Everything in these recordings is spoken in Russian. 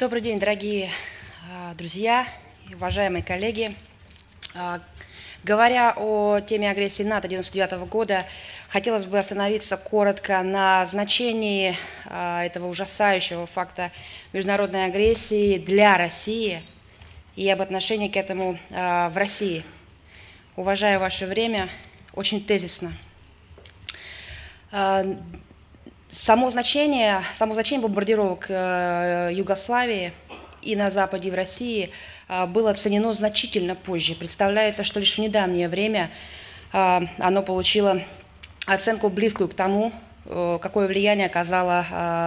Добрый день, дорогие друзья, уважаемые коллеги. Говоря о теме агрессии НАТО 1999 года, хотелось бы остановиться коротко на значении этого ужасающего факта международной агрессии для России и об отношении к этому в России. Уважаю ваше время, очень тезисно. Само значение бомбардировок Югославии и на Западе, и в России было оценено значительно позже. Представляется, что лишь в недавнее время оно получило оценку близкую к тому, какое влияние оказало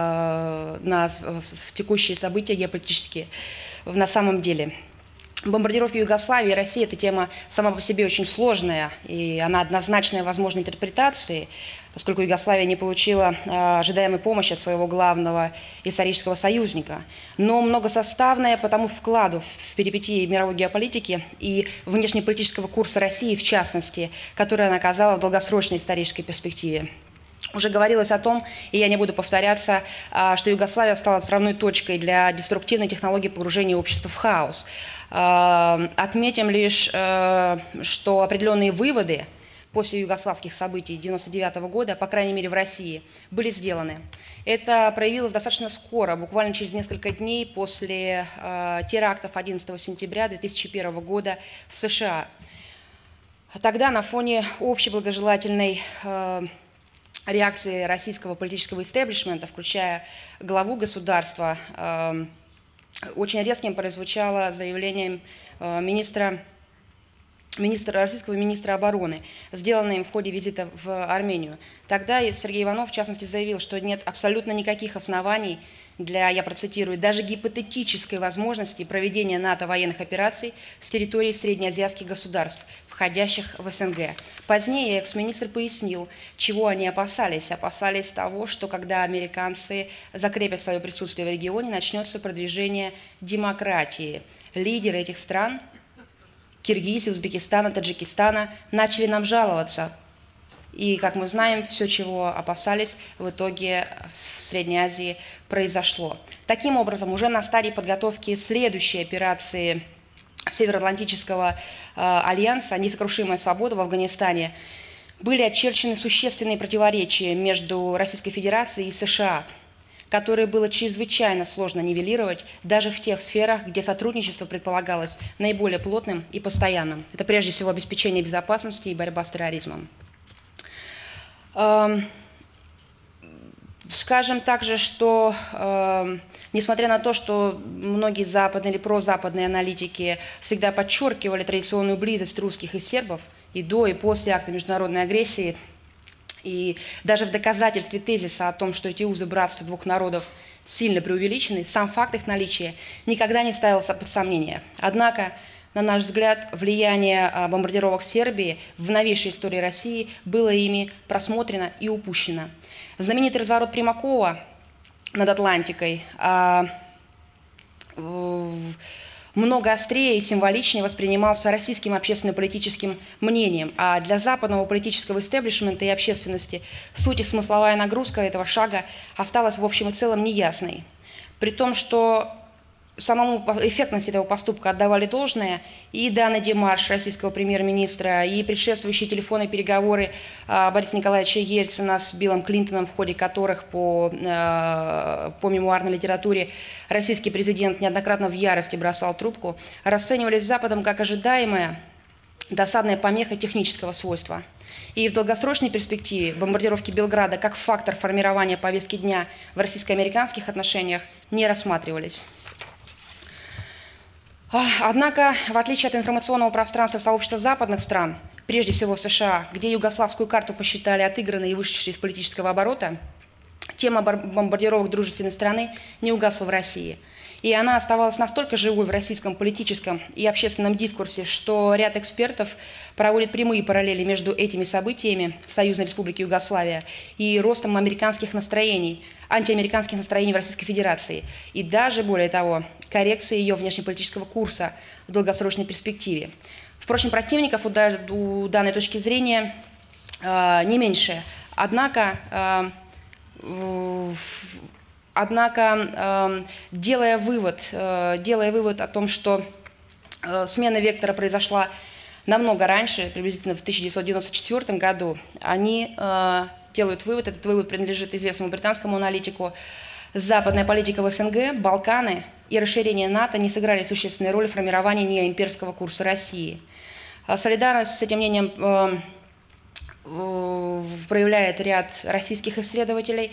в текущие события геополитические на самом деле. Бомбардировки Югославии и России – это тема сама по себе очень сложная, и она однозначная возможной интерпретации, поскольку Югославия не получила ожидаемой помощи от своего главного исторического союзника, но многосоставная по тому вкладу в перипетии мировой геополитики и внешнеполитического курса России, в частности, который она оказала в долгосрочной исторической перспективе. Уже говорилось о том, и я не буду повторяться, что Югославия стала отправной точкой для деструктивной технологии погружения общества в хаос. Отметим лишь, что определенные выводы после югославских событий 1999 года, по крайней мере в России, были сделаны. Это проявилось достаточно скоро, буквально через несколько дней после терактов 11 сентября 2001 года в США. Тогда на фоне общей благожелательной реакции российского политического истеблишмента, включая главу государства, очень резким прозвучало заявление российского министра обороны, сделанное им в ходе визита в Армению. Тогда Сергей Иванов, в частности, заявил, что нет абсолютно никаких оснований для, я процитирую, даже гипотетической возможности проведения НАТО военных операций с территории среднеазиатских государств, входящих в СНГ. Позднее экс-министр пояснил, чего они опасались. Опасались того, что когда американцы закрепят свое присутствие в регионе, начнется продвижение демократии. Лидеры этих стран, Киргизии, Узбекистана, Таджикистана, начали нам жаловаться. И, как мы знаем, все, чего опасались, в итоге в Средней Азии произошло. Таким образом, уже на стадии подготовки следующей операции Североатлантического альянса «Несокрушимая свобода» в Афганистане были очерчены существенные противоречия между Российской Федерацией и США, которые было чрезвычайно сложно нивелировать даже в тех сферах, где сотрудничество предполагалось наиболее плотным и постоянным. Это прежде всего обеспечение безопасности и борьба с терроризмом. Скажем также, что несмотря на то, что многие западные или прозападные аналитики всегда подчеркивали традиционную близость русских и сербов и до, и после акта международной агрессии, и даже в доказательстве тезиса о том, что эти узы братства двух народов сильно преувеличены, сам факт их наличия никогда не ставился под сомнение. Однако, на наш взгляд, влияние бомбардировок Сербии в новейшей истории России было ими просмотрено и упущено. Знаменитый разворот Примакова над Атлантикой много острее и символичнее воспринимался российским общественно-политическим мнением, а для западного политического истеблишмента и общественности суть и смысловая нагрузка этого шага осталась в общем и целом неясной. При том, что самому эффектности этого поступка отдавали должное и данный демарш российского премьер-министра, и предшествующие телефонные переговоры Бориса Николаевича Ельцина с Биллом Клинтоном, в ходе которых по мемуарной литературе российский президент неоднократно в ярости бросал трубку, расценивались Западом как ожидаемая досадная помеха технического свойства. И в долгосрочной перспективе бомбардировки Белграда как фактор формирования повестки дня в российско-американских отношениях не рассматривались. Однако, в отличие от информационного пространства сообщества западных стран, прежде всего США, где югославскую карту посчитали отыгранной и вышедшей из политического оборота, тема бомбардировок дружественной страны не угасла в России. И она оставалась настолько живой в российском политическом и общественном дискурсе, что ряд экспертов проводит прямые параллели между этими событиями в Союзной Республике Югославия и ростом американских настроений, антиамериканских настроений в Российской Федерации. И даже, более того, коррекции ее внешнеполитического курса в долгосрочной перспективе. Впрочем, противников у данной точки зрения не меньше. Однако Однако, делая вывод о том, что смена вектора произошла намного раньше, приблизительно в 1994 году, они делают вывод, этот вывод принадлежит известному британскому аналитику: западная политика в СНГ, Балканы и расширение НАТО не сыграли существенной роли в формировании неимперского курса России. Солидарность с этим мнением проявляет ряд российских исследователей.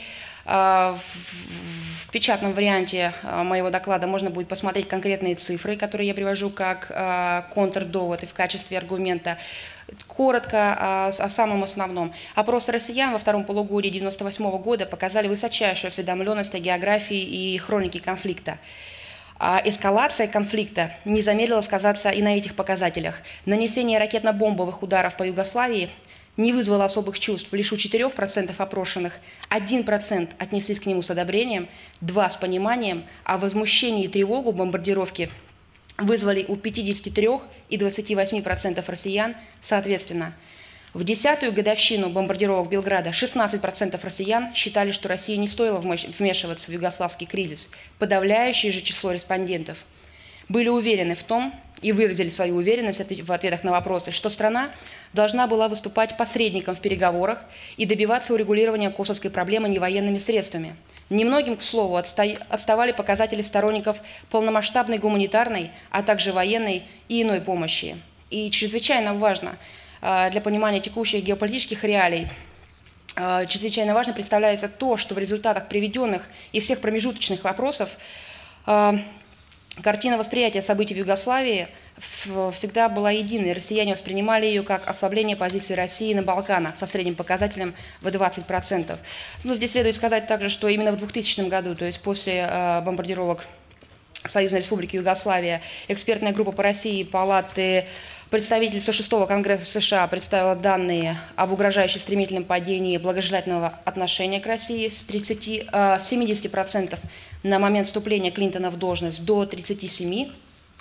В печатном варианте моего доклада можно будет посмотреть конкретные цифры, которые я привожу как контрдовод и в качестве аргумента. Коротко о самом основном. Опросы россиян во втором полугодии 1998 года показали высочайшую осведомленность о географии и хронике конфликта. Эскалация конфликта не замедлила сказаться и на этих показателях. Нанесение ракетно-бомбовых ударов по Югославии не вызвало особых чувств. Лишь у 4% опрошенных 1% отнеслись к нему с одобрением, 2% с пониманием, а возмущение и тревогу бомбардировки вызвали у 53 и 28% россиян соответственно. В 10-ю годовщину бомбардировок Белграда 16% россиян считали, что России не стоило вмешиваться в югославский кризис. Подавляющее же число респондентов были уверены в том, и выразили свою уверенность в ответах на вопросы, что страна должна была выступать посредником в переговорах и добиваться урегулирования косовской проблемы невоенными средствами. Немногим, к слову, отставали показатели сторонников полномасштабной гуманитарной, а также военной и иной помощи. И чрезвычайно важно для понимания текущих геополитических реалий, чрезвычайно важно представляется то, что в результатах приведенных и всех промежуточных вопросов картина восприятия событий в Югославии всегда была единой. Россияне воспринимали ее как ослабление позиции России на Балканах со средним показателем в 20%. Но здесь следует сказать также, что именно в 2000 году, то есть после бомбардировок Союзной Республики Югославия, экспертная группа по России Палаты представительства 6-го Конгресса США представила данные об угрожающем стремительном падении благожелательного отношения к России с 70% на момент вступления Клинтона в должность до 37%.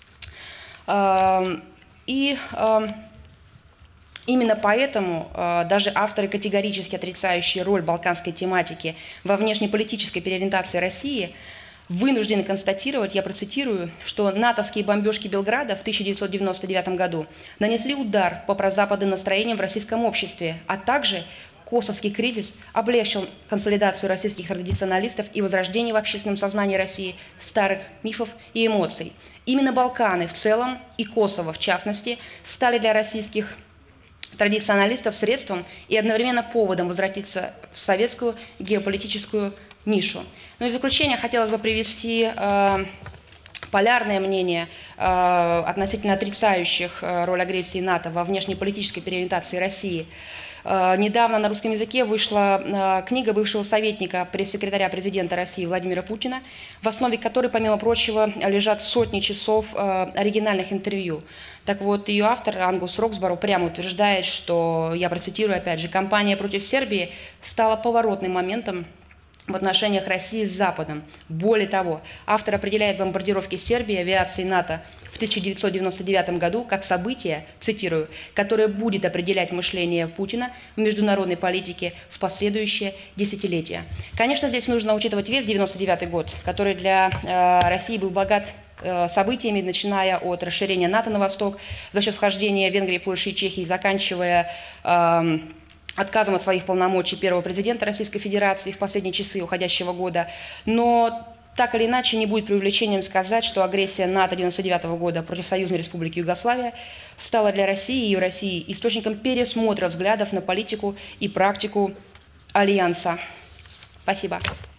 И именно поэтому даже авторы, категорически отрицающие роль балканской тематики во внешнеполитической переориентации России, вынуждены констатировать, я процитирую, что натовские бомбежки Белграда в 1999 году нанесли удар по прозападным настроениям в российском обществе, а также косовский кризис облегчил консолидацию российских традиционалистов и возрождение в общественном сознании России старых мифов и эмоций. Именно Балканы в целом и Косово в частности стали для российских традиционалистов средством и одновременно поводом возвратиться в советскую геополитическую нишу. Ну и в заключение хотелось бы привести полярное мнение относительно отрицающих роль агрессии НАТО во внешнеполитической переориентации России. Недавно на русском языке вышла книга бывшего советника пресс-секретаря президента России Владимира Путина, в основе которой, помимо прочего, лежат сотни часов оригинальных интервью. Так вот, ее автор Ангус Роксборо прямо утверждает, что, я процитирую опять же, кампания против Сербии стала поворотным моментом в отношениях России с Западом. Более того, автор определяет бомбардировки Сербии авиацией НАТО в 1999 году как событие, цитирую, которое будет определять мышление Путина в международной политике в последующие десятилетия. Конечно, здесь нужно учитывать весь 1999 год, который для России был богат событиями, начиная от расширения НАТО на восток за счет вхождения Венгрии, Польши и Чехии, заканчивая отказом от своих полномочий первого президента Российской Федерации в последние часы уходящего года. Но так или иначе не будет преувеличением сказать, что агрессия НАТО 1999 года против Союзной Республики Югославия стала для России и ее России источником пересмотра взглядов на политику и практику Альянса. Спасибо.